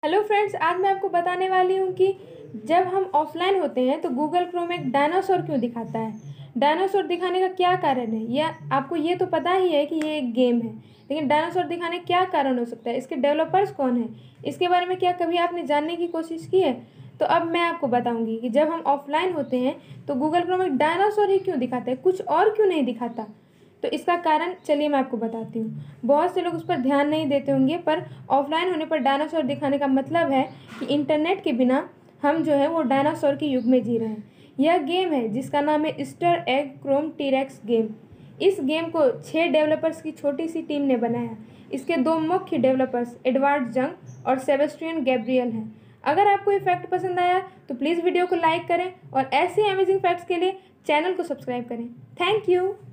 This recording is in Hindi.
हेलो फ्रेंड्स, आज मैं आपको बताने वाली हूँ कि जब हम ऑफलाइन होते हैं तो गूगल क्रोम एक डायनासोर क्यों दिखाता है। डायनासोर दिखाने का क्या कारण है, यह आपको ये तो पता ही है कि ये एक गेम है, लेकिन डायनासोर दिखाने का क्या कारण हो सकता है, इसके डेवलपर्स कौन है, इसके बारे में क्या कभी आपने जानने की कोशिश की है। तो अब मैं आपको बताऊंगी कि जब हम ऑफलाइन होते हैं तो गूगल क्रोम एक डायनासोर ही क्यों दिखाता है, कुछ और क्यों नहीं दिखाता। तो इसका कारण चलिए मैं आपको बताती हूँ। बहुत से लोग उस पर ध्यान नहीं देते होंगे, पर ऑफलाइन होने पर डायनासोर दिखाने का मतलब है कि इंटरनेट के बिना हम जो है वो डायनासोर के युग में जी रहे हैं। यह गेम है जिसका नाम है Easter egg Chrome T Rex game. इस गेम को 6 डेवलपर्स की छोटी सी टीम ने बनाया। इसके 2 मुख्य डेवलपर्स एडवार्ड जंग और सेबेस्टियन गैब्रियल हैं। अगर आपको ये फैक्ट पसंद आया तो प्लीज़ वीडियो को लाइक करें और ऐसे अमेजिंग फैक्ट्स के लिए चैनल को सब्सक्राइब करें। Thank you.